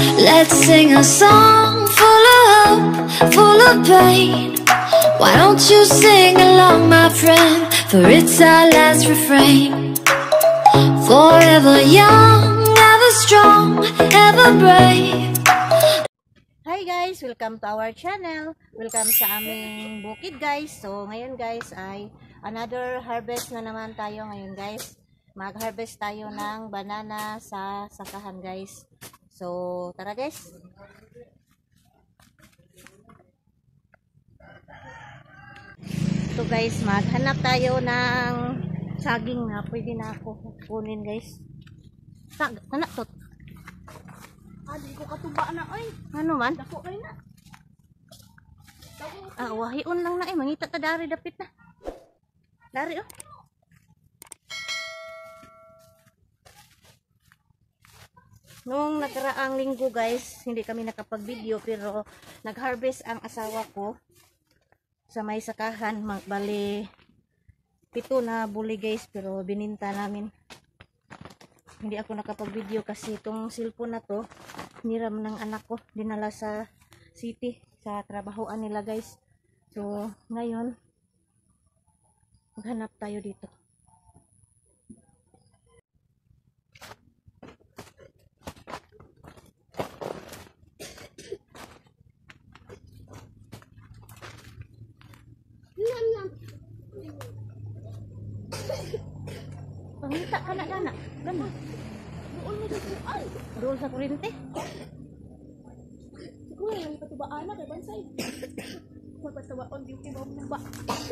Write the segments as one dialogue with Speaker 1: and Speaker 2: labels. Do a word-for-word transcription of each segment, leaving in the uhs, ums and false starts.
Speaker 1: Let's sing a song full of hope, full of pain. Why don't you sing along, my friend? For it's our last refrain. Forever young, ever strong, ever brave.
Speaker 2: Hi guys! Welcome to our channel. Welcome sa aming bukid guys. So ngayon guys ay another harvest na naman tayo ngayon guys. Mag-harvest tayo ng banana sa sakahan guys. So tara guys. So guys, maghanap tayo ng saging na pwede na ako kunin guys. Sag, anak to.
Speaker 3: Ah, di ko katuba na ay.
Speaker 2: Ano man?
Speaker 3: Dako kay na.
Speaker 2: Ah, wahiun lang na eh. Mangita ta dari dapit na. Dari oh. Noong nakaraang linggo guys, hindi kami nakapag-video pero nag-harvest ang asawa ko sa may sakahan. Bali, pito na buli guys pero bininta namin. Hindi ako nakapag-video kasi itong cellphone na to, niram ng anak ko. Dinala sa city, sa trabahoan nila guys. So, ngayon, maghanap tayo dito. Pangita ka na gana. Gana.
Speaker 3: Doon mo dito ay.
Speaker 2: Doon sa kurente.
Speaker 3: Siguro yung katubaan na kay bansay. Magpasawaon yung ibaw mo ba.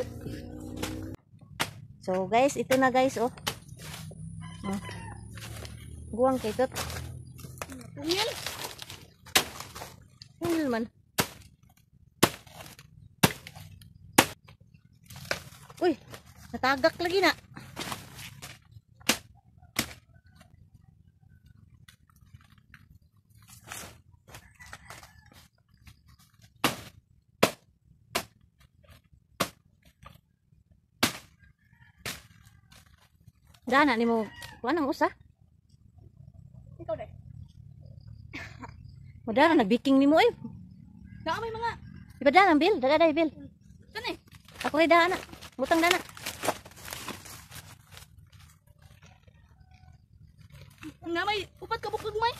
Speaker 2: So guys, ito na guys oh. Oh. Guwang kay tot.
Speaker 3: Tungil.
Speaker 2: Tungil man. Uy, natagak lagi na. Dana ni mo, kuan ang usa.
Speaker 3: Ikaw dai.
Speaker 2: Madara nagbiking nimo eh.
Speaker 3: Naa may mga.
Speaker 2: Ibada ang bil, dada dai bil.
Speaker 3: Kani.
Speaker 2: Ako ray dana. Butang dana.
Speaker 3: Nga may upat ka bukog may.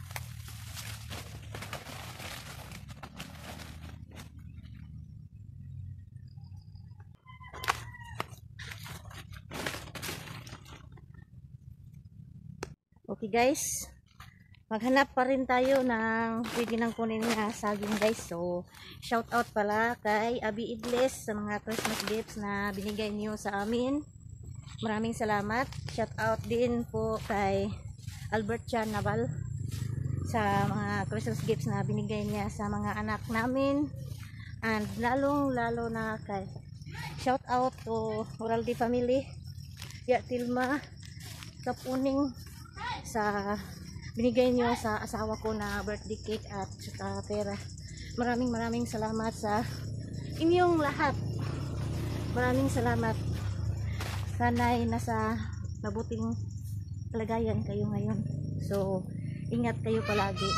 Speaker 2: Okay guys, maghanap pa rin tayo ng pwede nang kunin na saging guys. So, shout out pala kay Abi Idles sa mga Christmas gifts na binigay niyo sa amin. Maraming salamat. Shout out din po kay Albert Chan Naval sa mga Christmas gifts na binigay niya sa mga anak namin. And lalong lalo na kay shout out to Oraldi family, Ya Tilma, Kapuning, sa binigay niyo sa asawa ko na birthday cake at saka pera. Maraming maraming salamat sa inyong lahat. Maraming salamat. Sana'y nasa mabuting kalagayan kayo ngayon. So, ingat kayo palagi.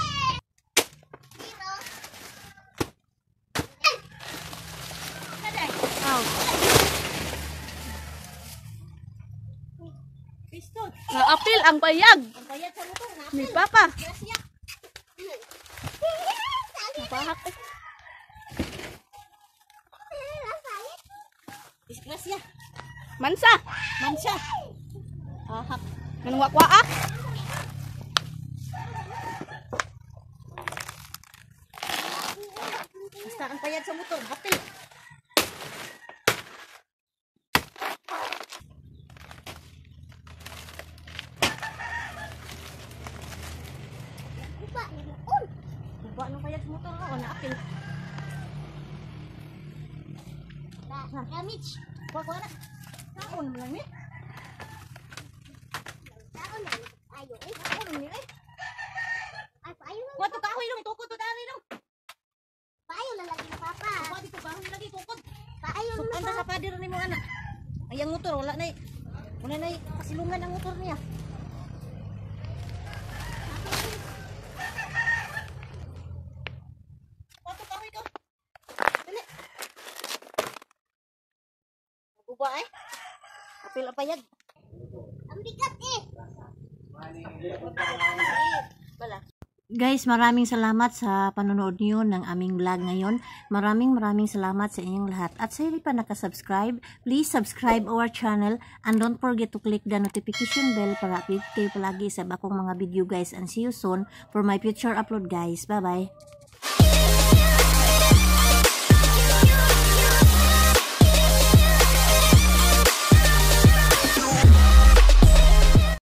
Speaker 2: Oh.
Speaker 3: Apil ang payag.
Speaker 2: Ang bayad sa motor na.
Speaker 3: Ni Papa.
Speaker 2: Napahak eh. Disgrasya.
Speaker 3: Mansa.
Speaker 2: Mansya. Ahak.
Speaker 3: Manwakwa ah.
Speaker 2: Basta ang bayad sa motor. Apil. Buka nung bayad sa motor ako. Naapil. Damage. Kuha ko na. Kaon mo lang eh. Kaon lang. Ayo eh. Kaon mo eh. Ay, paayo lang. Kuha to kahoy lang. Tukod to dari lang. Paayo lang lagi na Papa. Kuha dito kahoy lagi. Tukod. Paayo lang. Anda sa pader ni mo anak. Ay, ang motor. Wala na eh. Wala na eh. Kasilungan ang motor niya. pa eh. Apil pa yan. Ang bigat eh. Bala. Guys, maraming salamat sa panonood niyo ng aming vlog ngayon. Maraming maraming salamat sa inyong lahat. At sa hindi pa nakasubscribe, please subscribe our channel and don't forget to click the notification bell para update kayo palagi sa bakong mga video guys. And see you soon for my future upload guys. Bye bye.